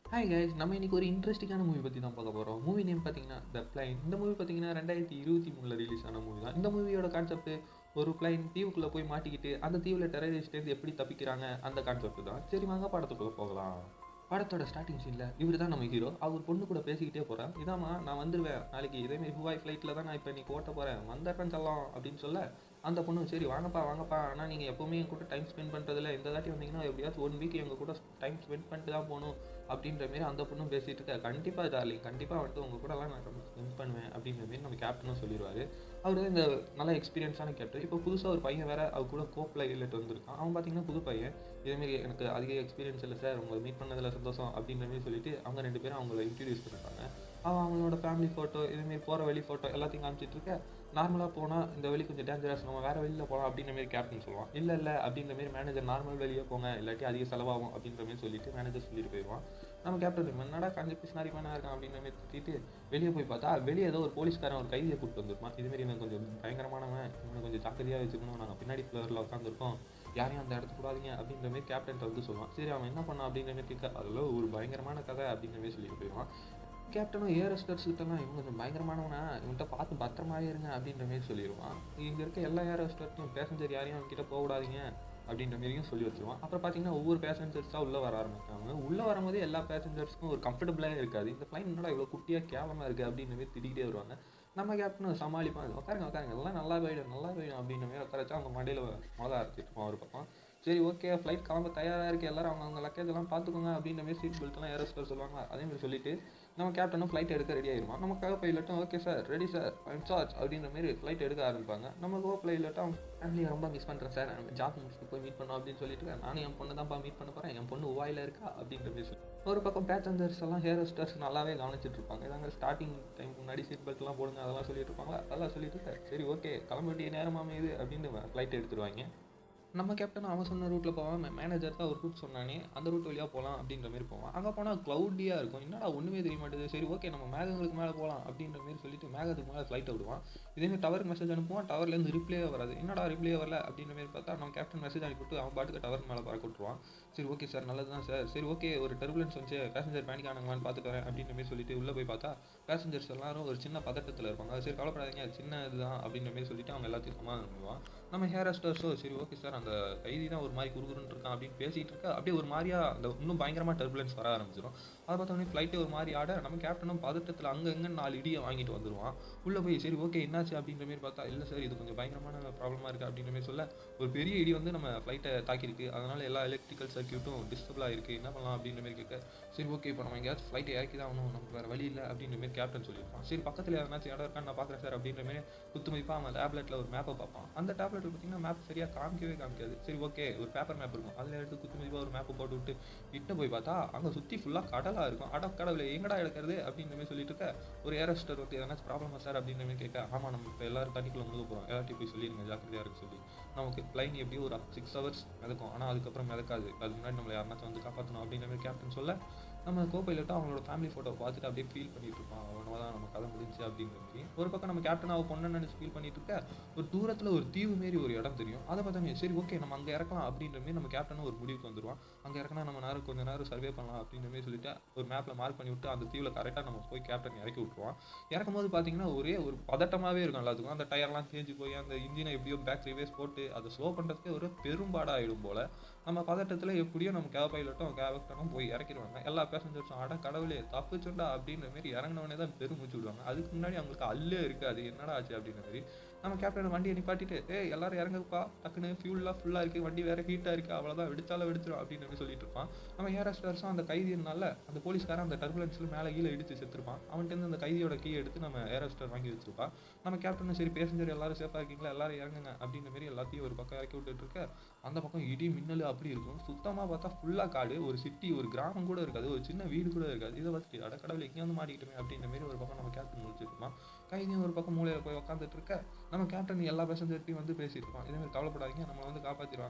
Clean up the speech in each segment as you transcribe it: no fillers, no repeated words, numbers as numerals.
Hi guys, நம்ம இன்னைக்கு ஒரு இன்ட்ரெஸ்டிங்கான மூவி பற்றி தான் பார்க்க போகிறோம். மூவி நேம் பார்த்தீங்கன்னா த பிளைன். இந்த மூவி பார்த்தீங்கன்னா 2023 ரிலீஸ் ஆன மூவி தான். இந்த மூவியோட கான்செப்ட் ஒரு பிளைன் தீவுக்குள்ளே போய் மாட்டிக்கிட்டு அந்த தீவில் டெரரிஸ்ட்லேருந்து எப்படி தப்பிக்கிறாங்க அந்த கான்செப்ட் தான். சரி வாங்க படத்துக்குள்ளே போகலாம். படத்தோட ஸ்டார்டிங் சீனில் இவர் தான் நம்ம ஹீரோ. அவர் பொண்ணு கூட பேசிக்கிட்டே போகிறேன். இதாம்மா நான் வந்துடுவேன் நாளைக்கு இதேமாரி ஹுவாய் ஃப்ளைட்டில் தான் நான் இப்போ இன்னைக்கு ஓட்ட போகிறேன், வந்துடுறேன் செல்லம் அப்படின்னு சொல்ல அந்த பொண்ணு சரி வாங்கப்பா வாங்கப்பா, ஆனால் நீங்கள் எப்போவுமே என் கூட டைம் ஸ்பெண்ட் பண்ணுறதில்ல, இந்த தாட்டி வந்தீங்கன்னா எப்படியாச்சும் 1 வீக் எங்கள் கூட டைம் ஸ்பெண்ட் பண்ணிட்டு தான் போகணும் அப்படின்ற மாரி அந்த பொண்ணும் பேசிகிட்டு இருக்கா. கண்டிப்பாக டார்லிங், கண்டிப்பாக வந்துட்டு உங்கள் கூடலாம் நான் ஸ்பெண்ட் பண்ணுவேன் அப்படின்ற மாரி நம்ம கேப்டனும் சொல்லிடுவார். அவர் இந்த நல்ல எக்ஸ்பீரியன்ஸான கேப்டன். இப்போ புதுசாக ஒரு பையன் வேறு அவர் கூட கோப்லைட் வந்திருக்கான். அவன் பார்த்தீங்கன்னா புது பையன். இதேமாரி எனக்கு அதிக எக்ஸ்பீரியன்ஸ் இல்லை சார், உங்களை மீட் பண்ணதில் சந்தோஷம் அப்படின்ற மாரி சொல்லிட்டு அவங்க 2 பேரும் அவங்கள இன்ட்ரடியூஸ் பண்ணிட்டாங்க. அவங்களோட ஃபேமிலி ஃபோட்டோ இதுமாரி போகிற வழி ஃபோட்டோ எல்லாத்தையும் காமிச்சிட்டு இருக்க. நார்மலாக போனால் இந்த வழி கொஞ்சம் டேஞ்சரஸ், நம்ம வேறு வெளியில் போகலாம் அப்படின்ற மாரி கேப்டன் சொல்லுவான். இல்லை அப்படின்ற மாரி மேனேஜர் நார்மல் வெளியே போங்க இல்லாட்டி அதிக செலவாகும் அப்படின்ற மாரி சொல்லிட்டு மேனேஜர் சொல்லிட்டு போயிடுவான். நம்ம கேப்டன் என்னடா கஞ்சி பிஸ்னாரி பண்ணா இருக்கான் அப்படின்ற மாரி திட்டிட்டு வெளியே போய் பார்த்தா வெளியே ஏதோ ஒரு போலீஸ்காரன் ஒரு கைதியை கூப்பிட்டு வந்துருப்பான். இதுமாரி எனக்கு கொஞ்சம் பயங்கரமானவன், இவனை கொஞ்சம் ஜாக்கிரதையாக வச்சுக்கணும், நாங்கள் பின்னாடி ஃப்ளோரில் உட்காந்துருக்கோம், யாரையும் அந்த இடத்துக்கு கூடாதீங்க அப்படின்ற மாரி கேப்டன் வந்து சொல்லுவான். சரி அவன் என்ன பண்ணான் அப்படின்ற மாரி கேட்க அதில் ஒரு பயங்கரமான கதை அப்படின்ற மாரி சொல்லிட்டு போயிடுவான். கேப்டனும் ஏர் ஹோஸ்டர்ஸ்கிட்டலாம் இவங்க கொஞ்சம் பயங்கரமானவனா, இவன்கிட்ட பார்த்து பத்திரமாவே இருங்க அப்படின்ற மாரி சொல்லிடுவான். இங்கே இருக்க எல்லா ஏர் ஹோஸ்டர்ஸும் பேசஞ்சர் யாரையும் அவங்ககிட்ட போகக்கூடாதீங்க அப்படின்ற மாரியும் சொல்லி வச்சுருவான். அப்புறம் பார்த்தீங்கன்னா ஒவ்வொரு பேசஞ்சர்ஸாக உள்ளே வர ஆரம்பிச்சாங்க. உள்ளே வரும்போது எல்லா பேசஞ்சர்ஸ்க்கும் ஒரு கம்ஃபர்டபுளாக இருக்காது. இந்த ஃப்ளைன் என்னடா இவ்வளோ குட்டியாக கேவலமாக இருக்குது அப்படின்ற மாரி திட்டிகிட்டே வருவாங்க. நம்ம கேப்டனும் சமாளிப்பான், உட்காருங்க எல்லாம் நல்லா போயிடும் அப்படின்ற மாரி உட்கார வச்சா அவங்க மண்டையில் மொதல் அரைச்சிட்டுப்பான் ஒரு பக்கம். சரி ஓகே ஃப்ளைட் கிளம்ப தயாராக இருக்குது, எல்லோரும் அவங்க லக்கேஜ் எல்லாம் பார்த்துக்கோங்க அப்படின்ற மாரி சீட் பெல்ட்லாம் ஏர் ஹோஸ்டர் சொல்லுவாங்க. அதேமாதிரி சொல்லிட்டு நம்ம கேப்டனும் ஃப்ளைட் எடுக்க ரெடி ஆகிடுவான். நமக்காக பைலட்டும் okay sir ready sir I'm charge அப்படின்ற மாரி ஃப்ளைட் எடுக்க ஆரம்பிப்பாங்க. நம்ம கோ பைலட்டும் அவங்க ஃபேமிலியை ரொம்ப மிஸ் பண்ணுறேன் சார், ஜாப் முடிச்சுட்டு போய் மீட் பண்ணோம் அப்படின்னு சொல்லிட்டு நானும் என் பொண்ணு தான்ப்பா மீட் பண்ண போகிறேன், என் பொண்ணு உவாயில் இருக்கா அப்படின்ற மாரி சொல்லி ஒரு பக்கம் பேசஞ்சர்ஸ் எல்லாம் ஏர் ஹோஸ்டர்ஸ் நல்லாவே கவனிச்சிட்டு இருப்பாங்க. இதாங்க ஸ்டார்டிங் டைம் முன்னாடி சீட் பெல்ட்லாம் போடுங்க அதெல்லாம் சொல்லிட்டு இருப்பாங்க. அதெல்லாம் சொல்லிட்டு சரி ஓகே கிளம்ப வேண்டிய நேரமாமே இது அப்படின்னு ஃப்ளைட் எடுத்துருவாங்க. நம்ம கேப்டன் அவன் சொன்ன ரூட்டில் போவான். மேனேஜர் தான் ஒரு ரூட் சொன்னானே அந்த ரூட் வழியாக போகலாம் அப்படின்ற மாரி போவான். அங்கே போனால் க்ளவுடியாக இருக்கும், என்னடா ஒன்றுமே தெரிய மாட்டேது. சரி ஓகே நம்ம மேகங்களுக்கு மேலே போகலாம் அப்படின்ற மாரி சொல்லிட்டு மேகத்துக்கு மேலே ஃப்ளைட்டை விடுவான். இதேமாதிரி டவருக்கு மெசேஜ் அனுப்புவான், டவர்லேருந்து ரிப்ளே வராது. என்னடா ரிப்ளே வரல அப்படின்ற மாரி பார்த்தா நம்ம கேப்டன் மெசேஜ் அனுப்பிவிட்டு அவன் பாட்டுக்கு டவருக்கு மேலே பறக்க விட்டுருவான். சரி ஓகே சார் நல்லது தான் சார், சரி ஓகே ஒரு டர்புலன்ஸ் வந்து பேசஞ்சர் பேனிக் ஆனாங்களான்னு பார்த்துட்டு வரேன் அப்படின்ற மாரி சொல்லிட்டு உள்ளே போய் பார்த்தா பேசஞ்சர்ஸ் எல்லாரும் ஒரு சின்ன பதட்டத்தில் இருப்பாங்க. சரி கவலைப்படாதீங்க சின்ன இதுதான் அப்படின்ற மாரி சொல்லிட்டு அவங்க எல்லாத்தையும் சமாதானம் பண்ணுவான். நம்ம ஹேர் ஹோஸ்டர்ஸோ சரி ஓகே சார் அந்த கைதி தான் ஒரு மாதிரி குறுகுறுன்னு இருக்கான் அப்படின்னு பேசிகிட்டு இருக்கா. அப்படியே ஒரு மாதிரியா அந்த இன்னும் பயங்கரமாக டர்புலன்ஸ் வர ஆரம்பிச்சிடும். அதை பார்த்தோன்னே ஃப்ளைட்டே ஒரு மாதிரி ஆட நம்ம கேப்டனும் பதட்டத்தில் அங்கே எங்கே 4 இடியை வாங்கிட்டு வந்துடுவான். உள்ளே போய் சரி ஓகே என்னாச்சு அப்படின்ற மாரி பார்த்தா இல்லை சார் இது கொஞ்சம் பயங்கரமான ப்ராப்ளமாக இருக்குது அப்படின்ற மாதிரி சொல்ல ஒரு பெரிய இடி வந்து நம்ம ஃப்ளைட்டை தாக்கியிருக்கு, அதனால் எல்லா எலக்ட்ரிக்கல் சர்க்கியூட்டும் டிஸ்டர்பிளாக இருக்குது, என்ன பண்ணலாம் அப்படின்ற மாதிரி கேட்க சரி ஓகே இப்போ நம்ம எங்கேயாச்சும் ஃப்ளைட்டை இறக்கி தான் ஆகணும், நமக்கு வேறு வழி இல்லை அப்படின்ற மாதிரி கேப்டன் சொல்லியிருப்பான். சரி பக்கத்தில் யாருனாச்சும் இடம் இருக்கான்னு நான் பார்க்குறேன் சார் அப்படின்ற மாதிரி குத்துமதிப்பாக அவன் டேப்லெட்டில் ஒரு மேப்பை பார்ப்பான். அந்த டேப்லெட்டில் பார்த்தீங்கன்னா மேப் சரியாக காமிக்காது. சரி ஓகே ஒரு பேப்பர் மேப் இருக்கும், அதில் எடுத்து குத்துமதிப்பாக ஒரு மேப்பை போட்டு விட்டு இட்டு போய் பார்த்தா அங்கே சுற்றி ஃபுல்லாக கடலாக இருக்கும். கடவுளை எங்கடா எடுக்கிறது அப்படின்ற மாதிரி சொல்லிட்டு இருக்க ஒரு ஏர் ஹோஸ்டர் வந்து எதனாச்சும் ப்ராப்ளமா சார் அப்படின்ற மாதிரி கேட்க ஆமாம் நம்ம இப்போ எல்லாரும் தண்ணிக்குள்ளே முழுக போகிறோம், எல்லாத்தையும் போய் சொல்லிடுங்க ஜாக்கிரதையாக இருக்கு சொல்லி நமக்கு பிளைன் எப்படியும் ஒரு 6 ஹவர்ஸ் மிதக்கும், ஆனால் அதுக்கப்புறம் மிதக்காது, அதுக்கு முன்னாடி நம்மளை யாருனாச்சும் வந்து காப்பாற்றணும் அப்படின்ற மாதிரி கேப்டன் சொல்ல நம்ம கோபைலட்டும் அவங்களோட ஃபேமிலி ஃபோட்டோ பார்த்துட்டு அப்படியே ஃபீல் பண்ணிட்டு இருப்பான். அவனோட தான் நம்ம கதை முடிஞ்சு அப்படின்ற மாதிரி ஒரு பக்கம் நம்ம கேப்டன் அவள் பொண்ணு நினச்சி ஃபீல் பண்ணிட்டு இருக்க. ஒரு தூரத்தில் ஒரு தீவு மாரி ஒரு இடம் தெரியும். அதை பார்த்தோமே சரி ஓகே நம்ம அங்கே இறக்கலாம் அப்படின்ற மாதிரி நம்ம கேப்டனும் ஒரு முடிவுக்கு வந்துடுவான். அங்கே இறக்கினா நம்ம கொஞ்சம் நேரம் சர்வே பண்ணலாம் அப்படின்ற மாதிரி சொல்லிட்டு ஒரு மேப்பில் மார்க் பண்ணி விட்டு அந்த தீவில் கரெக்டாக நம்ம போய் கேப்டன் இறக்கி விட்டுருவான். இறக்கும் போது பார்த்தீங்கன்னா ஒரே ஒரு பதட்டமாகவே இருக்கும் எல்லாத்துக்கும். அந்த டயர்லாம் தேஞ்சு போய் அந்த இன்ஜினை எப்படியோ பேக் ரிவேஸ் போட்டு அதை ஸ்லோ பண்ணுறதுக்கே ஒரு பெரும்பாடாகிடும் போல். நம்ம பதட்டத்தில் எப்படியோ நம்ம கேப்டனும் போய் இறக்கிடுவாங்க. எல்லா பேசஞ்சர்ஸும் அட கடவுளே தப்புச்சுண்டா அப்படின்ற மாதிரி இறங்கினவனே தான் பெருமூச்சு விடுவாங்க. அதுக்கு முன்னாடி அவங்களுக்கு அல்லே இருக்காது, என்னடா ஆச்சு அப்படின்ற மாதிரி நம்ம கேப்டன் வண்டியை நிப்பாட்டிட்டு எல்லாரும் இறங்குப்பா டக்குன்னு ஃபியூல்லாம் ஃபுல்லாக இருக்குது, வண்டி வேறு ஹீட்டாக இருக்குது, அவ்வளோதான் வெடிச்சாலும் வெடிச்சிடும் அப்படின்ற மாதிரி சொல்லிட்டு இருப்பான். நம்ம ஏர் ஹோஸ்டர்ஸும் அந்த கைதினால அந்த போலீஸ்காரன் அந்த டர்புலன்ஸில் மேலே கீழே இடித்து செத்துருப்பான். அவன்கிட்ட அந்த கைதியோட கீ எடுத்து நம்ம ஏர் ஹோஸ்டர் வாங்கி வச்சிருப்பான். நம்ம கேப்டனும் சரி பேசஞ்சர் எல்லாரும் சேஃபாக இருக்கீங்களா, எல்லாரும் இறங்குங்க அப்படின்ற மாதிரி எல்லாத்தையும் ஒரு பக்கம் இறக்கி விட்டுட்டு இருக்க. அந்த பக்கம் இடி மின்னல் அப்படி இருக்கும். சுத்தமாக பார்த்தா ஃபுல்லாக காடு, ஒரு சிட்டி ஒரு கிராமம் கூட இருக்காது, ஒரு சின்ன வீடு கூட இருக்காது. இதை பார்த்துட்டு அட கடவுள் எங்கேயும் வந்து மாட்டிக்கிட்டுமே அப்படின்ற மாதிரி ஒரு பக்கம் நம்ம கேப்டன் முடிச்சிருப்பான். கைதியும் ஒரு பக்கம் மூலையில் போய் உட்காந்துட்டு இருக்க. நம்ம கேப்டன் எல்லா பேசஞ்சர்ட்டையும் வந்து பேசியிருப்பான். இதேமாதிரி கவலைப்படாதீங்க நம்மளை வந்து காப்பாற்றிடுவாங்க,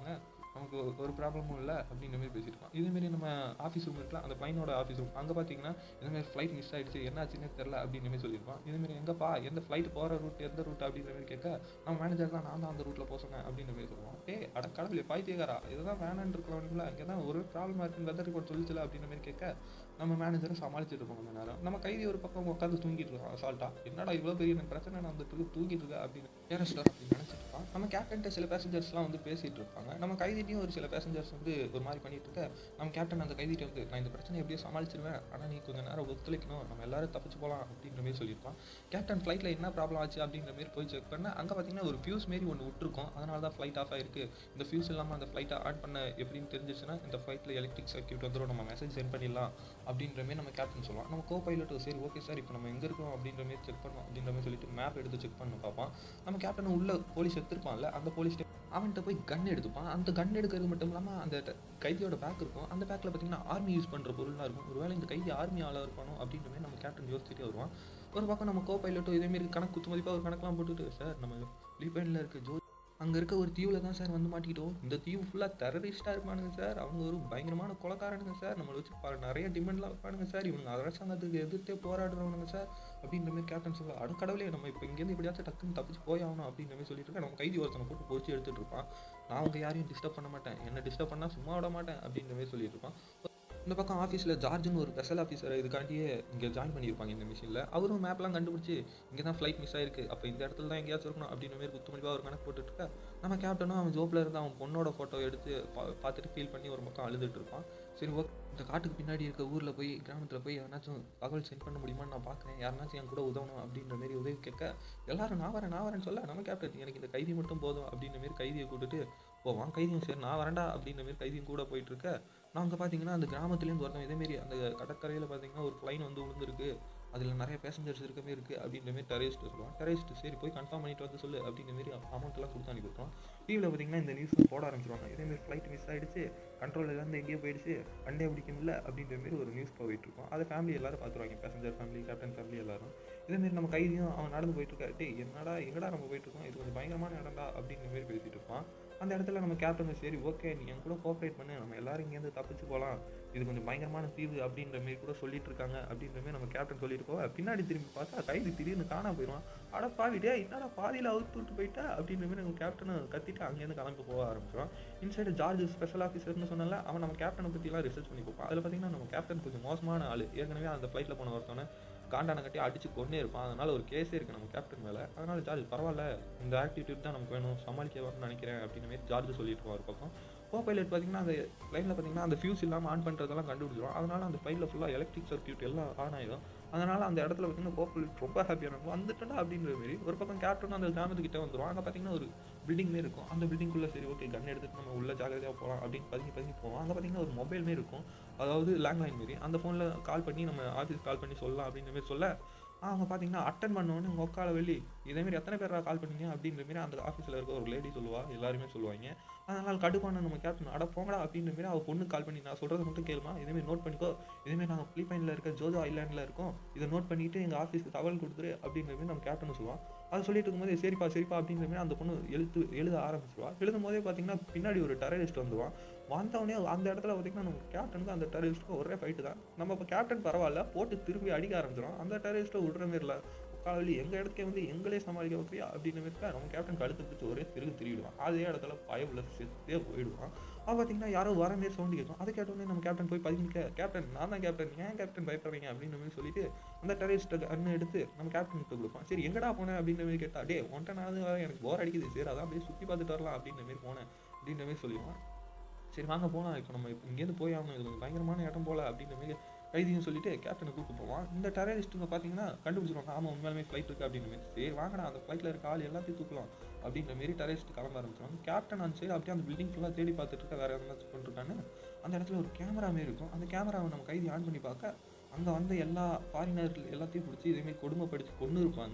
நமக்கு ஒரு ப்ராப்ளமும் இல்லை அப்படின்ற மாதிரி பேசியிருப்பான். இதேமாரி நம்ம ஆஃபீஸ் ரூம் இருக்கலாம், அந்த பிளைனோட ஆஃபீஸ் ரூம் அங்கே பார்த்தீங்கன்னா இதேமாதிரி ஃப்ளைட் மிஸ் ஆகிடுச்சு, என்ன ஆச்சுன்னே தெரில அப்படின்ற மாதிரி சொல்லியிருப்பான். இதேமாரி எங்கப்பா எந்த ஃப்ளைட் போகிற ரூட் எந்த ரூட் அப்படின்ற மாதிரி கேட்க நம்ம மேனேஜர் தான், நான் தான் அந்த ரூட்டில் போக சொன்னேன் அப்படின்ற மாதிரி சொல்லுவான். அட கடவுளே பைத்தியக்காரா, இதுதான் வேணான்னு இருக்கிறவனுங்களா, இங்கே தான் ஒரு ப்ராப்ளமாக இருக்குன்னு வெதர் ரிப்போர்ட் சொல்லிச்சல அப்படின்ற மாதிரி கேட்க நம்ம மேனேஜரை சமாளிச்சுட்டு இருப்போம். கொஞ்ச நேரம் நம்ம கைதி ஒரு பக்கம் உட்காந்து தூங்கிட்டு இருக்கோம் அசால்ட்டா. என்னடா இவ்வளோ பெரிய எனக்கு பிரச்சனை வந்துட்டு இருக்கு, தூங்கிட்டு இருக்கா அப்படின்னு ஏரஸ்டர் அப்படின்னு நினச்சிட்டு இருப்பான். நம்ம கேப்டன்ட்ட சில பேசஞ்சர்ஸ்லாம் வந்து பேசிகிட்டு இருப்பாங்க. நம்ம கைதிட்டையும் ஒரு சில பேசஞ்சர்ஸ் வந்து ஒரு மாதிரி பண்ணிட்டு இருக்க நம்ம கேப்டன் அந்த கைதிட்ட வந்து நான் இந்த பிரச்சனை எப்படியோ சமாளிச்சிருவேன், ஆனால் நீ கொஞ்சம் நேரம் ஒத்துழைக்கணும், நம்ம எல்லாரும் தப்பிச்சு போகலாம் அப்படின்ற மாதிரி சொல்லியிருப்பான். கேப்டன் ஃப்ளைட்டில் என்ன ப்ராப்ளம் ஆச்சு அப்படின்ற மாதிரி போய் செக் பண்ண அங்கே பார்த்தீங்கன்னா ஒரு ஃபியூஸ் மாரி ஒன்று விட்டுருக்கோம், அதனால தான் ஃப்ளைட் ஆஃப் ஆயிருக்கு. இந்த ஃபியூஸ் இல்லாமல் அந்த ஃப்ளைட்டை ஆன் பண்ண எப்படின்னு தெரிஞ்சிச்சுன்னா இந்த ஃப்ளைட்டில் எலக்ட்ரிக் சர்க்யூட் வந்துடும், நம்ம மெசேஜ் சென்ட் பண்ணிடலாம் அப்படின்ற மாதிரி நம்ம கேப்டன் சொல்லுவான். நம்ம கோ பைலட் சரி ஓகே சார் இப்போ நம்ம எங்கே இருக்கோம் அப்படின்ற மாதிரி செக் பண்ணோம் அப்படின்ற மாதிரி சொல்லிட்டு மேப் எடுத்து செக் பண்ண பார்ப்பான். நம்ம கேப்டன் உள்ள போலீஸ் எடுத்துருப்பான்ல, அந்த போலீஸ் அவன்கிட்ட போய் கன் எடுத்துப்பான். அந்த கன் எடுக்கிறது மட்டும் இல்லாமல் அந்த கைதியோட பேக் இருக்கும், அந்த பேக்கில் பார்த்தீங்கன்னா ஆர்மி யூஸ் பண்ணுற பொருளாக இருக்கும். ஒருவேளை இந்த கைதி ஆர்மி ஆளாக இருப்பானோ அப்படின்ற மாதிரி நம்ம கேப்டன் யோசிச்சுட்டே வருவான். ஒரு பக்கம் நம்ம கோ பைலட்டும் இதேமாரி கணக்கு குத்து மதிப்பாக ஒரு கணக்கெலாம் போட்டுட்டு சார் நம்ம பிலிப்பைனில் இருக்க அங்கே இருக்க ஒரு தீவில் தான் சார் வந்து மாட்டிக்கிட்டோம். இந்த தீவு ஃபுல்லாக டெரரிஸ்ட்டாக இருப்பானுங்க சார், அவங்க ஒரு பயங்கரமான கொலைக்காரனுங்க சார், நம்மளை வச்சு நிறைய டிமாண்ட்லாம் வைப்பானுங்க சார், இவங்க அரசாங்கத்துக்கு எதிர்த்தே போராடுறவனுங்க சார் அப்படின்ற மாதிரி கேப்டன் சொல்ல கடவுளே நம்ம இப்போ இங்கேருந்து எப்படியாச்சும் டக்குன்னு தப்பிச்சு போய் ஆகணும் அப்படின்ற மாதிரி சொல்லிட்டு இருக்கேன். நம்ம கைதி ஒருத்தனை போட்டு பொறிச்சு எடுத்துகிட்டு இருப்பான். நான் அவங்க யாரையும் டிஸ்டர்ப் பண்ண மாட்டேன், என்ன டிஸ்டர்ப் பண்ணால் சும்மா விட மாட்டேன் அப்படின்ற மாதிரி சொல்லிட்டு இருப்பான். இந்த பக்கம் ஆஃபீஸில் ஜார்ஜ்னு ஒரு ஸ்பெஷல் ஆஃபீஸர் இதுக்காண்டியே இங்கே ஜாயின் பண்ணியிருப்பாங்க இந்த மிஷினில். அவரும் மேப்லாம் கண்டுபிடிச்சி இங்கே தான் ஃப்ளைட் மிஸ் ஆயிருக்கு, அப்போ இந்த இடத்துல தான் எங்கேயாச்சும் இருக்கணும் அப்படின்ற மாதிரி குத்துமதிப்பாக ஒரு கணக்கு போட்டுட்டு நம்ம கேப்டனும் அவன் ஜோப்பில் இருந்து அவன் பொண்ணோட ஃபோட்டோ எடுத்து பார்த்துட்டு ஃபீல் பண்ணி ஒரு பக்கம் அழுதுட்டு இருப்பான். சரி ஓகே, இந்த காட்டுக்கு பின்னாடி இருக்க ஊரில் போய் கிராமத்தில் போய் யாருனாச்சும் தகவல் சென்ட் பண்ண முடியுமான்னு நான் பார்க்குறேன், யாருனாச்சும் என் கூட உதவணும் அப்படின்ற மாதிரி உதவி கேட்க எல்லாரும் நான் வரேன்னு சொல்ல நம்ம கேப்டன் எனக்கு இந்த கைதி மட்டும் போதும் அப்படின்ற மாதிரி கைதியை கூட்டுட்டு போவான். கைதியும் சரி நான் வரேன்டா அப்படின்ற மாதிரி கைதியும் கூட போயிட்டு இருக்க நாங்கள் பார்த்தீங்கன்னா அந்த கிராமத்துலேருந்து வரணும். இதேமாரி அந்த கடற்கரையில் பார்த்தீங்கன்னா ஒரு பிளைன் வந்து விழுந்துருக்கு, அதில் நிறைய பேசஞ்சர்ஸ் இருக்க மாதிரி இருக்குது அப்படின்ற மாதிரி டெரரிஸ்ட் சொல்லுவான். டெரரிஸ்ட் சரி போய் கன்ஃபார்ம் பண்ணிட்டு வந்து சொல்லு அப்படின்ற மாதிரி அமௌண்ட்லாம் கொடுத்து அனுப்பிவிட்டோம். டிவியில் பார்த்தீங்கன்னா இந்த நியூஸ் போட ஆரம்பிச்சிருவாங்க. இதேமாரி ஃப்ளைட் மிஸ் ஆகிடுச்சு, கண்ட்ரோல் இருந்து எங்கேயோ போயிடுச்சு, அண்டே பிடிக்க முடியல அப்படின்ற மாதிரி ஒரு நியூஸ் போயிட்டு இருக்கும். அதை ஃபேமிலி எல்லாரும் பார்த்துருவாங்க, பேசஞ்சர் ஃபேமிலி கேப்டன் ஃபேமிலி எல்லாரும். இதேமாரி நம்ம கைதியும் அவன் நடந்து போயிட்டு இருக்கா, டே என்னடா எங்கடா நம்ம போயிட்டு இருக்கோம், இது கொஞ்சம் பயங்கரமான இடம்டா அப்படின்ற மாதிரி பேசிட்டு இருப்பான். அந்த இடத்துல நம்ம கேப்டன் சரி ஓகே நீ என் கூட கோஆப்ரேட் பண்ணு, நம்ம எல்லாரும் இங்கேருந்து தப்பிச்சு போகலாம், இது கொஞ்சம் பயங்கரமான தீவு அப்படின்ற மாரி கூட சொல்லிட்டு இருக்காங்க அப்படின்ற மாதிரி நம்ம கேப்டன் சொல்லிட்டு போவா. பின்னாடி திரும்பி பார்த்தா கைதி திடீர்னு காணாம போயிடுவான். அட பாவிட்டே என்னடா பாதியில் அவுத்து விட்டு போயிட்டா அப்படின்ற மாதிரி நம்ம கேப்டனை கத்திட்டு அங்கேருந்து கிளம்பி போக ஆரம்பிச்சிடும். இன்சைடு ஜார்ஜ் ஸ்பெஷல் ஆஃபீஸர்னு சொன்னால அவன் நம்ம கேப்டனை பற்றிலாம் ரிசர்ச் பண்ணி பார்ப்பான். அதில் பார்த்தீங்கன்னா நம்ம கேப்டன் கொஞ்சம் மோசமான ஆள், ஏற்கனவே அந்த ஃப்ளைட்டில் போன ஒருத்தவனை காண்டான கட்டி அடிச்சு கொண்டே இருப்பான். அதனால ஒரு கேஸே இருக்குது நம்ம கேப்டன் மேலே. அதனால ஜார்ஜ் பரவாயில்ல, இந்த ஆக்டிவிட்டி தான் நமக்கு வேணும், சமாளிக்க வரணும்னு நினைக்கிறேன் அப்படின்னு மாதிரி ஜார்ஜ் சொல்லிட்டு இருப்பான். ஒரு பக்கம் கோ பைலட் பார்த்தீங்கன்னா அந்த லைனில் பார்த்தீங்கன்னா அந்த ஃபியூஸ் இல்லாமல் ஆன் பண்ணுறதெல்லாம் கண்டுபிடிச்சிடும். அதனால அந்த ஃப்ளைட்டில் ஃபுல்லாக எலக்ட்ரிக் சர்க்யூட் எல்லாம் ஆன் ஆகிடும். அதனால் அந்த இடத்துல பார்த்தீங்கன்னா கோ பைலட் ரொம்ப ஹாப்பியாக இருக்கும், வந்துட்டா அப்படின்ற மாரி. ஒரு பக்கம் கேப்டன் அந்த கிராமத்துக்கிட்ட வந்துடும். அங்கே பார்த்தீங்கன்னா ஒரு பில்டிங் மாரி இருக்கும். அந்த பில்டிங்குள்ளே சரி ஓகே கன் எடுத்துகிட்டு நம்ம உள்ள ஜாகிரதையாக போகலாம் அப்படின்னு பதுங்கி போவோம். அங்கே பார்த்தீங்கன்னா ஒரு மொபைல் மாரி இருக்கும், அதாவது லேண்ட்லைன் மாரி. அந்த ஃபோனில் கால் பண்ணி நம்ம ஆஃபீஸ் கால் பண்ணி சொல்லலாம் அப்படின்ற மாதிரி சொல்ல அவங்க பார்த்தீங்கன்னா அட்டன் பண்ணோன்னு உங்கள் உக்கால வெளி இதேமாரி எத்தனை பேர் கால் பண்ணீங்க அப்படின்ற மாரி அந்த ஆஃபீஸில் இருக்க ஒரு லேடி சொல்லுவா, எல்லாருமே சொல்லுவாங்க. அதனால் கடுப்பான நம்ம கேப்டன் அட போங்கடா அப்படின்ற மாரி அவள் பொண்ணு கால் பண்ணி நான் சொல்கிறத மட்டும் கேளுமா, இதேமாரி நோட் பண்ணிக்கோ, இதேமாரி நாங்கள் பிலிப்பைனில் இருக்க ஜோஜோ ஐலாண்டில் இருக்கோம், இதை நோட் பண்ணிவிட்டு எங்கள் ஆஃபீஸ்க்கு தகவல் கொடுத்துரு அப்படின்ற மாரி நம்ம கேப்டன் சொல்லுவான். அதை சொல்லிட்டு இருக்கும்போது சரிப்பா அப்படின்ற மாதிரி அந்த பொண்ணு எழுத ஆரம்பிச்சிருவா. எழுதும் போதே பார்த்தீங்கன்னா பின்னாடி ஒரு டெரரிஸ்ட் வந்துடுவான். வந்தவொடனே அந்த இடத்துல பார்த்தீங்கன்னா நம்ம கேப்டனுக்கு அந்த டெரரிஸ்ட்டுக்கும் ஒரே ஃபைட்டு தான். நம்ம இப்போ கேப்டன் பரவாயில்ல போட்டு திரும்பி அடிக்க ஆரம்பிச்சிடும். அந்த டெரரிஸ்ட்டை விடுற மாரி இல்லை, காவலி எங்கள் இடத்துக்கே வந்து எங்களே சமாளிக்க வைக்கிறியா அப்படின்ற மாதிரி நம்ம கேப்டன் கழுத்து பிடிச்சி ஒரே திருவிடுவான். அதே இடத்துல பயவுள்ள செத்தே போயிடுவான். அவன் பார்த்தீங்கன்னா யாரோ வர மாரி சவுண்டு கேட்கும். அதை கேட்டோடனே நம்ம கேப்டன் போய் பதுங்கிக்க, கேப்டன் நான் தான் கேப்டன், ஏன் கேப்டன் பயப்படுறீங்க அப்படின்ற மாதிரி சொல்லிட்டு அந்த டெரரிஸ்ட்டை அண்ணன் எடுத்து நம்ம கேப்டனுக்கு கொடுப்பான். சரி எங்கடா போனேன் அப்படின்ற மாதிரி கேட்டா, டே ஒன்ட்ட நான் எனக்கு போர் அடிக்குது, சரி அதான் அப்படியே சுற்றி பார்த்துட்டு வரலாம் அப்படின்ற மாதிரி போனேன் அப்படின்ற மாதிரி சொல்லிடுவான். சரி வாங்க போகலாம், இப்போ நம்ம இப்போ இங்கேருந்து போய் ஆகணும், இது கொஞ்சம் பயங்கரமான இடம் போல் அப்படின்ற மாதிரி கைதியும் சொல்லிட்டு கேப்டனை கூப்பிட்டு போவான். இந்த டெரரிஸ்ட்டுங்க பார்த்தீங்கன்னா கண்டுபிடிச்சிருவாங்க, ஆமாம் உண்மையாலுமே ஃப்ளைட் இருக்குது அப்படின்ற மாதிரி. சரி வாங்கடா அந்த ஃப்ளைட்டில் இருக்க ஆள் எல்லாத்தையும் தூக்கலாம் அப்படின்ற மாரி டெரரிஸ்ட் கிளம்ப ஆரம்பிச்சிருவாங்க. கேப்டன் அந்த சைடு அப்படியே அந்த பில்டிங் ஃபுல்லாக தேடி பார்த்துட்டு இருக்க வேறு எதனாச்சும் பண்ணிருக்கான்னு அந்த இடத்துல ஒரு கேமரா மாரி இருக்கும். அந்த கேமராவை நம்ம கைதி ஆன் பண்ணி பார்க்க அங்கே வந்து எல்லா ஃபாரினர்கள் எல்லாத்தையும் பிடிச்சி இதேமாரி கொடுமைப்படுத்தி கொண்டு இருப்பாங்க.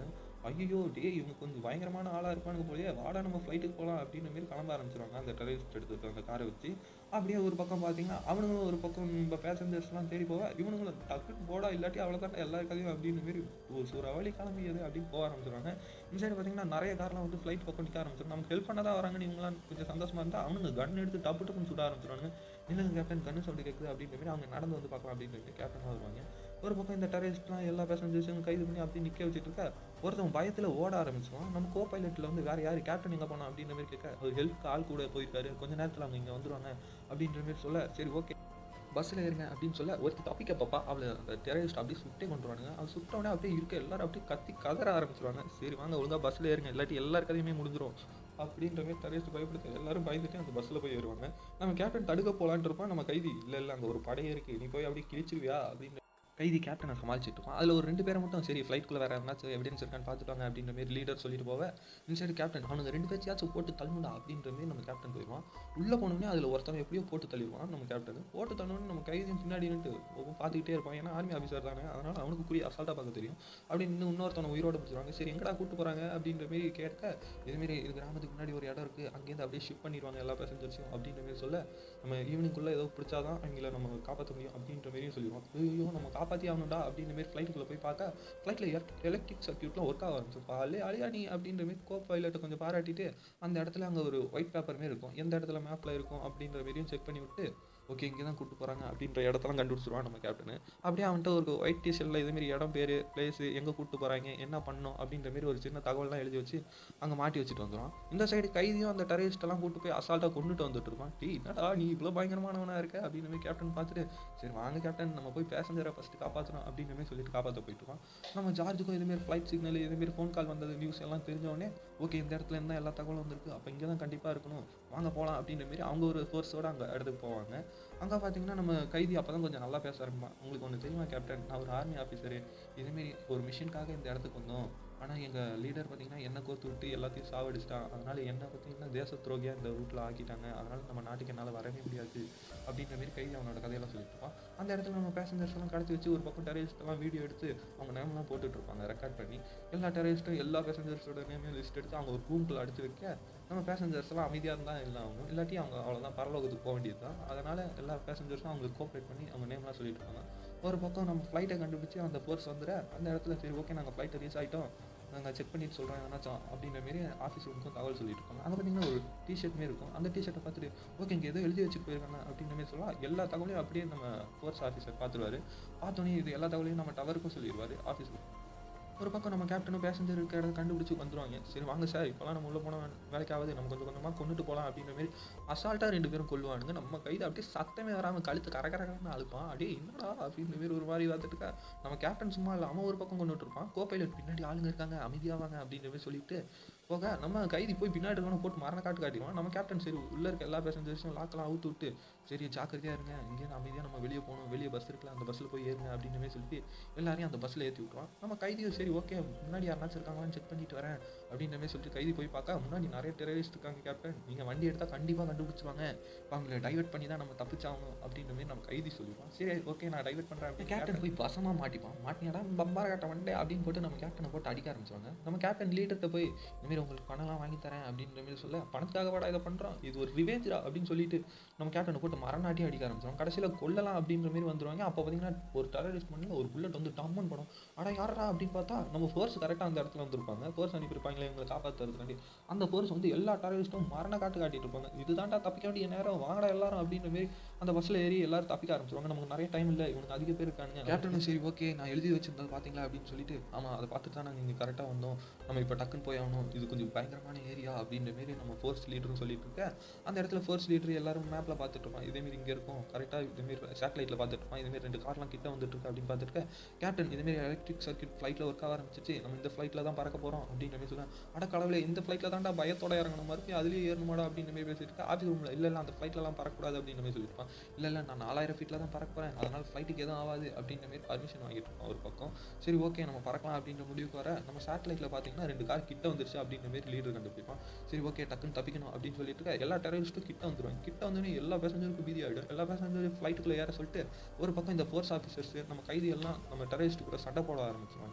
ஐயோ டேய் இவங்க கொஞ்சம் பயங்கரமான ஆளாக இருப்பானுங்க போலயே வாடா நம்ம ஃப்ளைட்டுக்கு போகலாம் அப்படின்ற மாரி கிளம்ப ஆரம்பிச்சிருவாங்க அந்த டெரரிஸ்ட் எடுத்துட்டு அந்த காரை வச்சு. அப்படியே ஒரு பக்கம் பார்த்தீங்கன்னா அவனுங்களும் ஒரு பக்கம் நம்ம பேசஞ்சர்ஸ்லாம் தேடி போக இவனுங்களும் டக்குன்னு போடா இல்லாட்டி அவ்வளோதான் எல்லா கதையும் அப்படின்ற மாரி ஒரு சூறாவளி கிளம்பியது அப்படின்னு போக ஆரம்பிச்சிருவாங்க. இந்த சைடு பார்த்தீங்கன்னா நிறைய கார்லாம் வந்து ஃப்ளைட் பக்கம் நிற்க ஆரம்பிச்சிடும். நமக்கு ஹெல்ப் பண்ண தான் வராங்கன்னு இவங்களாம் கொஞ்சம் சந்தோஷமா இருந்தால் அவனுங்க கன் எடுத்து டப்பு டப்புன்னு சுட ஆரம்பிச்சிருவாங்க. இல்லைங்க கேப்டன் கன்னு சவுண்டு கேட்குது அப்படின்ற மாதிரி அவங்க நடந்து வந்து பார்க்கலாம் அப்படின்ற மாதிரி கேப்டனாக வருவாங்க. ஒரு பக்கம் இந்த டெரரிஸ்ட்லாம் எல்லா பேசஞ்சர்ஸையும் கைது பண்ணி அப்படி நிற்க வச்சுட்டு இருக்க ஒருத்தவன் பயத்தில் ஓட ஆரம்பிச்சிடுவான். நம்ம கோ பைலட்டில் வந்து வேறு யார் கேப்டன் எங்கே போனா அப்படின்ற மாதிரி கேட்க ஒரு ஹெல்ப்க்கு ஆள் கூட போயிருக்காரு கொஞ்ச நேரத்தில் அவங்க இங்கே வந்துடுவாங்க அப்படின்ற மாதிரி சொல்ல சரி ஓகே பஸ்ஸில் ஏறுங்க அப்படின்னு சொல்ல ஒருத்தி தப்பிக்க பாப்பா அவளை அந்த டெரரிஸ்ட் அப்படியே சுட்டே கொண்டுருவானுங்க. அவள் சுட்டவொடனே அப்படியே இருக்க எல்லாரும் அப்படியே கத்தி கதற ஆரம்பிச்சிருவாங்க. சரி வாங்க ஒழுங்காக பஸ்ஸில் ஏறுங்க இல்லாட்டி எல்லார் கதையுமே முடிஞ்சிடும் அப்படின்ற மாதிரி டெரரிஸ்ட் பயப்படுத்த எல்லாரும் பயந்துட்டு அந்த பஸ்ஸில் போய் ஏறுவாங்க. நம்ம கேப்டன் தடுக்க போகலான்ட்டு இருப்போம். நம்ம கைதி இல்லை அங்கே ஒரு படையே இருக்குது நீ போய் அப்படியே கிழிச்சிருவியா அப்படின்னு கைதி கேப்டனை சமாளிச்சுட்டு இருப்பான். அதில் ஒரு 2 பேரை மட்டும் சரி ஃப்ளைட்டுக்குள்ளே வேறு எதனாச்சும் எவிடன்ஸ் இருக்கான்னு பார்த்துட்டாங்க அப்படின்ற மாதிரி லீடர் சொல்லிட்டு போக இந்த சைடு கேப்டன் அவனுக்கு 2 பேர்ச்சியாச்சும் போட்டு தள்ளுடா அப்படின்ற மாதிரி நம்ம கேப்டன் போயிடுவான். உள்ளே போனோடனே அதில் ஒருத்தவன் எப்படியோ போட்டு தள்ளிடுவான். நம்ம கேப்டன் போட்டு தள்ளோடனே நம்ம கைதியும் பின்னாடி நின்று பார்த்துக்கிட்டே இருப்பான். ஏன்னா ஆர்மி ஆஃபீஸர் தானே அதனால் அவனுக்கு கூடிய அசால்ட்டாக பார்க்க தெரியும். அப்படின்னு இன்னொருத்தவனை உயிரோடு பிடிச்சிருவாங்க. சரி எங்கடா கூப்பிட்டு போகிறாங்க அப்படின்ற மாரி கேட்க இதுமாரி இது கிராமத்துக்கு முன்னாடி ஒரு இடம் இருக்குது அங்கேருந்து அப்படியே ஷிஃப்ட் பண்ணிடுவாங்க எல்லா பேசஞ்சர்ஸையும் அப்படின்ற மாரி சொல்ல நம்ம ஈவினிங்குள்ளே ஏதோ பிடிச்சாதான் அவங்கள நம்ம காப்பாற்ற முடியும் அப்படின்ற மாரியும் சொல்லிடுவோம். ஐயோ நம்ம காப்பாற்றி ஆகணும்டா அப்படின்ற மாதிரி ஃப்ளைட்டுக்குள்ளே போய் பார்க்க ஃப்ளைட்டில் எலக்ட்ரிக் சர்க்யூட்லாம் ஒர்க் ஆக ஆரம்பிச்சிருப்பா. அழியா நீ அப்படின்ற மாதிரி கோ பைலட்டை கொஞ்சம் பாராட்டிட்டு அந்த இடத்துல அங்கே ஒரு ஒயிட் பேப்பர் மாரி இருக்கும் எந்த இடத்துல மேப்பில் இருக்கும் அப்படின்ற மாரியும் செக் பண்ணி விட்டு ஓகே இங்கே தான் கூப்பிட்டு போகிறாங்க அப்படின்ற இடத்தெல்லாம் கண்டுபிடிச்சிருவான் நம்ம கேப்டனு. அப்படியே அவன்கிட்ட ஒரு ஒயிட் டிஷர்ட்டில் இதேமாரி இடம் பேர் பிளேஸு எங்கே கூப்பிட்டு போகிறாங்க என்ன பண்ணணும் அப்படின்ற மாரி ஒரு சின்ன தகவல்லாம் எழுதி வச்சு அங்கே மாட்டி வச்சுட்டு வந்துடுவான். இந்த சைடு கைதியும் அந்த டெரரிஸ்ட்டெல்லாம் கூப்பிட்டு போய் அசால்ட்டாக கொண்டுட்டு வந்துட்டு இருப்பான். என்னடா நீ இவ்வளோ பயங்கரமானவனாக இருக்க அப்படின்ற மாதிரி கேப்டன் பார்த்துட்டு சரி வாங்க கேப்டன் நம்ம போய் பேசஞ்சரை ஃபஸ்ட்டு காப்பாற்றணும் அப்படின்ற மாதிரி சொல்லிட்டு காப்பாற்ற போயிட்டுருவான். நம்ம ஜார்ஜுக்கும் இதேமாரி ஃப்ளைட் சிக்னல் இதேமாரி ஃபோன் கால் வந்தது நியூஸ் எல்லாம் தெரிஞ்சவொடனே ஓகே இந்த இடத்துல இருந்தால் எல்லா தகவலும் வந்திருக்கு அப்போ இங்கே தான் கண்டிப்பாக இருக்கணும் வாங்க போகலாம் அப்படின்ற மாரி அவங்க ஒரு ஃபோர்ஸோடு அங்கே இடத்துக்கு போவாங்க. அங்கே பார்த்தீங்கன்னா நம்ம கைதி அப்போ தான் கொஞ்சம் நல்லா பேச ஆரம்பிப்பான். உங்களுக்கு ஒன்று தெரியுமா கேப்டன் நான் ஒரு ஆர்மி ஆஃபீஸரு இதேமாரி ஒரு மிஷினுக்காக இந்த இடத்துக்கு வந்தோம். ஆனால் எங்கள் லீடர் பார்த்தீங்கன்னா என்னை கோர்த்து விட்டு எல்லாத்தையும் சாவடிச்சிட்டான். அதனால் என்னை பார்த்தீங்கன்னா தேச துரோகியாக இந்த ரூட்டில் ஆக்கிட்டாங்க. அதனால் நம்ம நாட்டுக்கு என்னால் வரவே முடியாது அப்படின்ற மாரி கைதி அவனோட கதையெல்லாம் சொல்லிட்டு இருப்பான். அந்த இடத்துல நம்ம பேசஞ்சர்ஸ் எல்லாம் கடத்தி வச்சு ஒரு பக்கம் டெரரிஸ்ட்டெல்லாம் வீடியோ எடுத்து அவங்க நேம்லாம் போட்டுட்டு இருப்பாங்க ரெக்கார்ட் பண்ணி எல்லா டெரரிஸ்ட்டும் எல்லா பேசஞ்சர்ஸோட நேமையும் லிஸ்ட் எடுத்து அவங்க ஒரு ரூம்குள்ளே அடிச்சு வைக்க நம்ம பேசஞ்சர்ஸ் எல்லாம் அமைதியாக இருந்தால் இல்லை ஆகும் இல்லாட்டி அவங்க அவ்வளோதான் பரலோகத்துக்கு போக வேண்டியது தான். அதனால் எல்லா பேசஞ்சர்ஸும் அவங்களுக்கு கோஆப்ரேட் பண்ணி அவங்க நேம்லாம் சொல்லிட்டு இருப்பாங்க. ஒரு பக்கம் நம்ம ஃப்ளைட்டை கண்டுபிடிச்சி அந்த ஃபோர்ஸ் வந்துட அந்த இடத்துல சரி ஓகே நாங்கள் ஃப்ளைட்டை ரீச் ஆகிட்டோம் நாங்கள் செக் பண்ணிட்டு சொல்கிறோம் ஏன்னாச்சும் அப்படின்ற மாரி ஆஃபீஸ் ரூமுக்கும் தகவல் சொல்லிட்டு இருப்பாங்க. அங்கே பார்த்தீங்கன்னா ஒரு டிஷர்ட் மாரி இருக்கும். அந்த டிஷர்ட்டை பார்த்துட்டு ஓகே இங்கே ஏதோ எழுதி வச்சுட்டு போயிருக்காங்க அப்படின்ற மாரி சொல்லலாம். எல்லா தகவலையும் அப்படியே நம்ம ஃபோர்ஸ் ஆஃபீஸர் பார்த்துருவாரு. பார்த்தோன்னே இது எல்லா தகவலையும் நம்ம டவருக்கும் சொல்லிடுவார் ஆஃபீஸில். ஒரு பக்கம் நம்ம கேப்டனும் பேசஞ்சர் இருக்கிற இடத்த கண்டுபிடிச்சி வந்துடுவாங்க. சரி வாங்க சார் இப்போலாம் நம்ம உள்ளே போனால் வேலைக்காவது நம்ம கொஞ்சம் கொஞ்சமாக கொண்டுட்டு போகலாம் அப்படின்ற மாதிரி அசால்ட்டாக 2 பேரும் கொள்ளுவானுங்க. நம்ம கைது அப்படியே சத்தமே வராமல் கழுத்து கரகரன்னு அழுப்பான். அப்படியே என்னடா அப்படின்ற மாரி ஒரு மாதிரி பார்த்துட்டு நம்ம கேப்டன் சும்மா இல்லை அவன் ஒரு பக்கம் கொண்டுட்டு இருப்பான். கோ பைலட் பின்னாடி ஆளுங்க இருக்காங்க அமைதியாவாங்க அப்படின்ற மாதிரி சொல்லிட்டு போக நம்ம கைதி போய் பின்னாடி இருக்கணும் போட்டு மரண காட்டு காட்டிடுவான். நம்ம கேப்டன் சரி உள்ளே இருக்க எல்லா பேசஞ்சர்ஸும் லாக்கெல்லாம் அவுத்து விட்டு சரி ஜாக்கிரதையாக இருங்க இங்கேருந்து அமைதியாக நம்ம வெளியே போகணும் வெளியே பஸ் இருக்கலாம் அந்த பஸ்ஸில் போய் ஏறுங்க அப்படின்ற மாதிரி சொல்லிட்டு எல்லாரையும் அந்த பஸ்ஸில் ஏற்றி விட்டுருவான். நம்ம கைதியும் சரி ஓகே முன்னாடி யாருனாச்சும் இருக்காங்களான்னு செக் பண்ணிட்டு வரேன் அப்படின்ற மாதிரி சொல்லிட்டு கைதி போய் பார்க்க முன்னாடி நிறைய டெரரிஸ்ட் இருக்காங்க கேப்டன் நீங்கள் வண்டி எடுத்தால் கண்டிப்பாக கண்டுபிடிச்சிருவாங்க இப்போ அவங்களை டைவர்ட் பண்ணி தான் நம்ம தப்பிச்சாகணும் அப்படின்ற மாதிரி நம்ம கைதி சொல்லிடுவோம். சரி ஓகே நான் டைவர்ட் பண்ணுறேன் கேப்டன் போய் வசமாக மாட்டிப்பான். மாட்டினாடா பம்பார காட்ட வண்டே அப்படின்னு போட்டு நம்ம கேப்டனை போட்டு அடிக்க ஆரம்பிச்சுவாங்க. நம்ம கேப்டன் லீடர்கிட்ட போய் இந்தமாரி உங்களுக்கு பணம்லாம் வாங்கி தரேன் அப்படின்ற மாதிரி சொல்ல பணத்துக்காக வாடா இதை பண்ணுறோம் இது ஒரு ரிவேஞ்சரா அப்படின்னு சொல்லிட்டு நம்ம கேப்டனை போட்டு மரணாட்டி அடிக்க ஆரம்பிச்சிடும். கடைசியில் கொல்லலாம் அப்படின்ற மாதிரி வந்துடுவாங்க. அப்போ பார்த்தீங்கன்னா ஒரு டெரரிஸ்ட் பண்ணில் ஒரு புல்லட் வந்து டம்மன் படம் ஆனால் யாரா அப்படின்னு பார்த்தா நம்ம ஃபோர்ஸ் கரெக்டாக அந்த இடத்துல வந்திருப்பாங்க. ஃபோர்ஸ் அனுப்பியிருப்பாங்களே இவங்களை காப்பாற்றுறதுக்காண்டி அந்த ஃபோர்ஸ் வந்து எல்லா டெரரிஸ்ட்டும் மரண காட்டிட்டு இருப்பாங்க. இதுதான்டா தப்பிக்க வேண்டிய நேரம் வாங்கடா எல்லாரும் அப்படின்ற மாதிரி அந்த பஸ்ஸில் ஏறி எல்லாரும் தப்பிக்க ஆரம்பிச்சிருவாங்க. நமக்கு நிறைய டைம் இல்லை இவனுக்கு அதிக பேர் இருக்காங்க. கேப்டனும் சரி ஓகே நான் எழுதி வச்சிருந்தது பார்த்தீங்களா அப்படின்னு சொல்லிட்டு ஆமாம் அதை பார்த்துட்டு தான் நாங்கள் இங்கே கரெக்டாக வந்தோம் நம்ம இப்போ டக்குன்னு போய் ஆகணும் இது கொஞ்சம் பயங்கரமான ஏரியா அப்படின்ற மாரி நம்ம ஃபோர்ஸ் லீடரும் சொல்லிட்டு இருக்கேன். அந்த இடத்துல ஃபோர்ஸ் லீடர் எல்லாரும் மேப்பில் பார்த்துட்டு இருப்பான். இதேமாரி இங்கே இருக்கும் கரெக்டாக இதேமாரி சேட்டலைட்டில் பார்த்துட்டு இருப்பான். இதேமாரி 2 கார்லாம் கிட்ட வந்துட்டு இருக்கு அப்படின்னு பார்த்துட்டு கேப்டன் இதேமாரி எலக்ட்ரிக் சர்க்யூட் ஃப்ளைட்டில் ஒர்க் ஆக ஆரம்பிச்சிச்சு நம்ம இந்த ஃப்ளைட்டில் தான் பறக்க போகிறோம் அப்படின்ற மாதிரி சொல்லுவேன். கடவுளே இந்த ஃப்ளைட்டில் தான்டா பயத்தோட இறங்கணும் மறுபடியும் அதுலேயே ஏறணுமாடா அப்படின்ற மாதிரி பேசிட்டு ஆஃபீஸ் ரூமில் இல்லை அந்த ஃப்ளைட்லாம் பறக்கக்கூடாது அப்படின்ற மாதிரி சொல்லியிருப்பான். இல்லை நான் 4000 ஃபீட்டில் தான் பறக்க போகிறேன் அதனால் ஃப்ளைட்டுக்கு எதுவும் ஆகாது அப்படின்ற மாதிரி பர்மிஷன் வாங்கிட்டு இருப்பான் ஒரு பக்கம். சரி ஓகே நம்ம பறக்கலாம் அப்படின்ற முடிவுக்கு வர நம்ம சேட்டலைட்டில் பார்த்தீங்கன்னா 2 கார் கிட்ட வந்துருச்சு அப்படின்ற மாதிரி லீடர் கண்டுபிடிப்பான். சரி ஓகே டக்குன்னு தப்பிக்கணும் அப்படின்னு சொல்லிட்டு எல்லா டெரரிஸ்ட்டும் கிட்ட வந்துடுவாங்க. கிட்ட வந்தோடனே எல்லா பேசஞ்சருக்கும் பீதி ஆகிடும். எல்லா பேசஞ்சரும் ஃப்ளைட்டுக்குள்ளே ஏற சொல்லிட்டு ஒரு பக்கம் இந்த ஃபோர்ஸ் ஆஃபீஸர்ஸ் நம்ம கைதி எல்லாம் நம்ம டெரரிஸ்ட் கூட சண்டை போட ஆரம்பிச்சுவாங்க.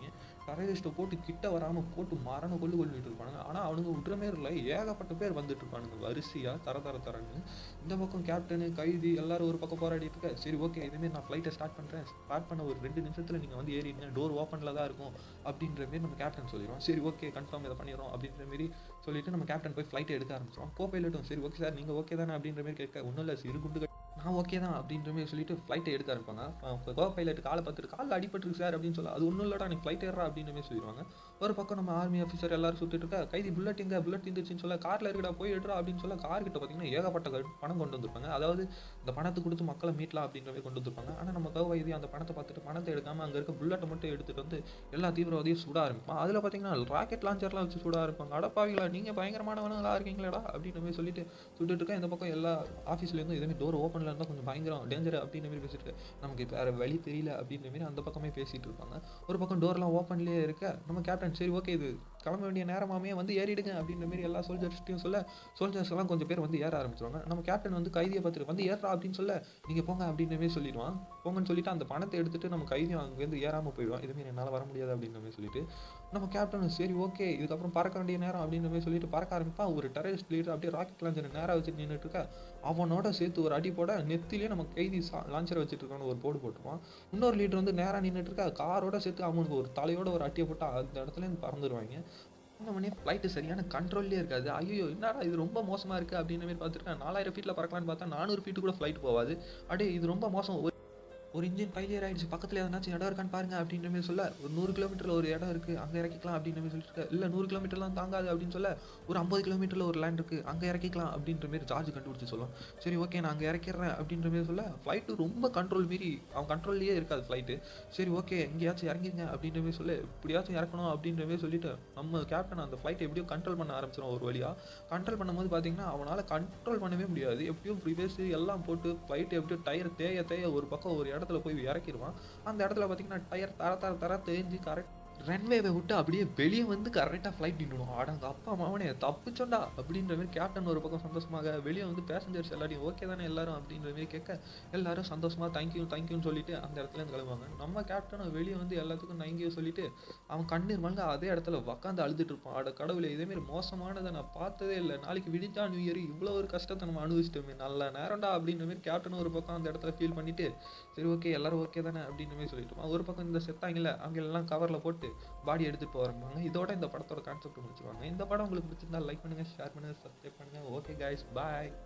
டெரரிஸ்ட்டை போட்டு கிட்ட வராமல் போட்டு மரண கொள்ளிட்டு இருப்பானுங்க. ஆனால் அவனுங்க விட்ற மாரி இல்லை, ஏகப்பட்ட பேர் வந்துட்டு இருப்பானுங்க வரிசையாக தரன்னு. இந்த பக்கம் கேப்டனு கைதி எல்லாரும் ஒரு பக்கம் போராடிட்டு இருக்க. சரி ஓகே, இதுமாரி நான் ஃப்ளைட்டை ஸ்டார்ட் பண்ணுறேன், ஸ்டார்ட் பண்ண ஒரு 2 நிமிஷத்தில் நீங்கள் வந்து ஏறிடுங்க, டோர் ஓப்பனில் தான் இருக்கும் அப்படின்ற மாரி நம்ம கேப்டன் சொல்லிடுவோம். சரி ஓகே கன்ஃபார்ம் இதை பண்ணிடுறோம் அப்படின்ற மாரி சொல்லிட்டு நம்ம கேப்டன் போய் ஃப்ளைட்டை எடுக்க ஆரம்பிச்சிடும். பைலட்டும் சரி ஓகே சார் நீங்கள் ஓகே தானே அப்படின்ற மாதிரி கேட்க, ஒன்றும் இல்லை சிறு குண்டு நான் ஓகே தான் அப்படின்ற மாதிரி சொல்லிட்டு ஃப்ளைட்டை எடுக்க ஆரம்பிப்பாங்க. பைலட் காலை பார்த்துட்டு காலில் அடிபட்டுருக்கு சார் அப்படின்னு சொல்ல, அது ஒன்றும் இல்லடா நீ ஃப்ளைட் ஏறா அப்படின்ற மாதிரி சொல்லிடுவாங்க. ஒரு பக்கம் நம்ம ஆர்மி ஆஃபீஸர் எல்லாரும் சுற்றிட்டு இருக்கா, கைதி புல்லட் தீந்துச்சுன்னு சொல்ல, காரில் இருக்கடா போய் எடுறா அப்படின்னு சொல்ல, கார்கிட்ட பார்த்தீங்கன்னா ஏகப்பட்ட பணம் கொண்டு வந்திருப்பாங்க. அதாவது இந்த பணத்தை கொடுத்து மக்களை மீட்லாம் அப்படின்ற மாதிரி கொண்டு வந்திருப்பாங்க. ஆனால் நம்ம கைதி அந்த பணத்தை பார்த்துட்டு பணத்தை எடுக்காமல் அங்கே இருக்க புல்லட்டை மட்டும் எடுத்துகிட்டு வந்து எல்லா தீவிரவாதியும் சுட ஆரம்பிப்பான். அதில் பார்த்தீங்கன்னா ராக்கெட் லான்ச்சர்லாம் வச்சு சுட ஆரம்பிப்பாங்க. அடப்பாவிங்களா நீங்கள் பயங்கரமானவனுங்களா இருக்கீங்களா அப்படின்ற மாதிரி சொல்லிட்டு சுட்டுட்டு இருக்கேன். இந்த பக்கம் எல்லா ஆஃபீஸ்லேருந்து இதுமாதிரி டோர் ஓப்பனில் இருந்தால் கொஞ்சம் பயங்கரம் டேஞ்சர் அப்படின்ற மாதிரி பேசிட்டு நமக்கு இப்போ வேறு வழி தெரியல அப்படின்ற மாதிரி அந்த பக்கமே பேசிகிட்டு இருப்பாங்க. ஒரு பக்கம் டோர்லாம் ஓப்பன்லேயே இருக்க நம்ம கேப்டன் சரி ஓகே இது கிளம்ப வேண்டிய நேரமாமே வந்து ஏறிடுங்க அப்படின்ற மாதிரி எல்லா சோல்ஜர்ஸ்ட்டையும் சொல்ல, சோல்ஜர்ஸ் எல்லாம் கொஞ்சம் பேர் வந்து ஏற ஆரம்பிச்சிருவாங்க. நம்ம கேப்டன் வந்து கைதியை பார்த்துட்டு வந்து ஏறா அப்படின்னு சொல்ல, நீங்கள் போங்க அப்படின்ற மாதிரி சொல்லிடுவான். போங்கன்னு சொல்லிட்டு அந்த பணத்தை எடுத்துட்டு நம்ம கைதியும் அங்கேருந்து ஏறாமல் போயிடுவான். இதுமாரி என்னால் வர முடியாது அப்படின்ற மாதிரி சொல்லிட்டு நம்ம கேப்டன் சரி ஓகே இதுக்கப்புறம் பறக்க வேண்டிய நேரம் அப்படின்ற மாதிரி சொல்லிட்டு பறக்க ஆரம்பிப்பான். ஒரு டெரரிஸ்ட் லீடர் அப்படியே ராக்கெட் லான்ச்சர் நேராக வச்சுட்டு நின்றுட்டு இருக்க, அவனோட சேர்த்து ஒரு அடி போட நெத்திலே நம்ம கைதி லான்ச்சரை வச்சுட்டு இருக்கான்னு ஒரு போர்டு போட்டுருவான். இன்னொரு லீடர் வந்து நேராக நின்றுட்டு இருக்கா, காரோட சேர்த்து அவனுக்கு ஒரு தலையோட ஒரு அட்டியை போட்டு அந்த இடத்துல இருந்து பறந்துடுவாங்க. உடனே ஃப்ளைட்டு சரியான கண்ட்ரோல்லே இருக்காது. ஐயோ என்னடா இது ரொம்ப மோசமாக இருக்குது அப்படின்ற மாதிரி பார்த்துருக்கேன். 4000 ஃபீட்டில் பறக்கலான்னு பார்த்தா 400 ஃபீட்டு கூட ஃப்ளைட் போகாது. அப்படியே இது ரொம்ப மோசம், ஒரு இன்ஜின் ஃபெயிலியர் ஆகிடுச்சு, பக்கத்தில் எதனாச்சும் இடம் இருக்கான்னு பாருங்க அப்படின்ற மாதிரி சொல்ல, ஒரு 100 கிலோமீட்டரில் ஒரு இடம் இருக்குது அங்கே இறக்கிக்கலாம் அப்படின்ற மாதிரி சொல்லிட்டு, இல்லை 100 கிலோமீட்டர்லாம் தாங்காது அப்படின்னு சொல்ல, ஒரு 50 கிலோமீட்டரில் ஒரு லேண்ட் இருக்குது அங்கே இறக்கிக்கலாம் அப்படின்ற மாதிரி ஜார்ஜ் கண்டுபிடிச்சி சொல்லுவோம். சரி ஓகே நான் அங்கே இறக்கிறேன் அப்படின்ற மாதிரி சொல்ல, ஃப்ளைட்டு ரொம்ப கண்ட்ரோல் மீறி அவன் கண்ட்ரோல்லையே இருக்காது ஃப்ளைட்டு. சரி ஓகே எங்கேயாச்சும் இறங்கிங்க அப்படின்ற மாதிரி சொல்ல, இப்படியாச்சும் இறக்கணும் அப்படின்ற மாதிரி சொல்லிட்டு நம்ம கேப்டன் அந்த ஃப்ளைட்டை எப்படியோ கண்ட்ரோல் பண்ண ஆரம்பிச்சிடும். ஒரு வழியாக கண்ட்ரோல் பண்ணும்போது பார்த்தீங்கன்னா அவனால் கண்ட்ரோல் பண்ணவே முடியாது. எப்படியும் ப்ரிவேஸ் எல்லாம் போட்டு ஃப்ளைட்டு எப்படியோ டயர் தேய ஒரு பக்கம் ஒரு இடத்துல போய் இறக்கிடுவான். அந்த இடத்துல பார்த்தீங்கன்னா டயர் தர தேஞ்சு கரெக்ட் ரன்வேவை விட்டு அப்படியே வெளியே வந்து கரெக்டாக ஃப்ளைட் நின்றுடும். அடங்க அப்பா மாவனே தப்பிச்சோண்டா அப்படின்ற மாதிரி கேப்டன் ஒரு பக்கம் சந்தோஷமாக வெளியே வந்து பேசஞ்சர்ஸ் எல்லாரையும் ஓகே தானே எல்லாரும் அப்படின்ற மாதிரி கேட்க, எல்லாரும் சந்தோஷமாக தேங்க்யூன்னு சொல்லிட்டு அந்த இடத்துலேருந்து கிளம்புவாங்க. நம்ம கேப்டனும் வெளியே வந்து எல்லாத்துக்கும் தேங்க்யூ சொல்லிட்டு அவன் கண்ணீர் மல்க அதே இடத்துல உட்காந்து அழுதுட்டு இருப்பான். அட கடவுளே இதேமாரி மோசமானதை நான் பார்த்ததே இல்லை, நாளைக்கு விடிஞ்சா நியூ இயர் இவ்வளோ ஒரு கஷ்டத்தை நம்ம அனுபவிச்சிட்டோமே, நல்ல நேரம்டா அப்படின்ற மாதிரி கேப்டன் ஒரு பக்கம் அந்த இடத்துல ஃபீல் பண்ணிட்டு சரி ஓகே எல்லாரும் ஓகே தானே அப்படின்ற மாதிரி சொல்லிட்டு ஒரு பக்கம் இந்த செத்தாங்கல்ல அவங்க எல்லாம் கவரில் போட்டு பாடி எடுத்துகிட்டு போகிறாங்க. இதோட இந்த படத்தோட கான்செப்ட் முடிச்சுவாங்க. இந்த படம் உங்களுக்கு பிடிச்சிருந்தா லைக் பண்ணுங்கள், ஷேர் பண்ணுங்கள், சப்ஸ்கிரைப் பண்ணுங்கள். ஓகே கைஸ் பாய்.